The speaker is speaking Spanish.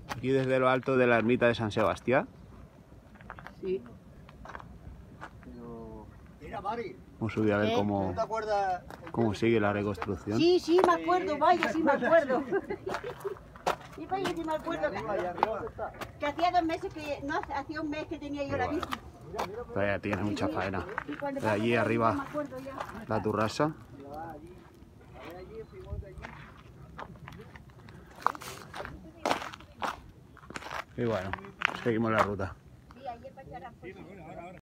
Aquí desde lo alto de la ermita de San Sebastián. Sí. Mira, Mari. Hemos subido a ver ¿Qué? cómo, ¿No te acuerdas? cómo sigue la reconstrucción. Sí, sí, me acuerdo, vaya, sí me acuerdo. Y vaya, sí me acuerdo que hacía 2 meses que, no, hacía un mes que tenía yo la bici. Todavía tiene mucha faena. Y cuando De allí pasé, arriba no me acuerdo ya. la turrasa. Y bueno, seguimos la ruta. Sí, ayer para echar a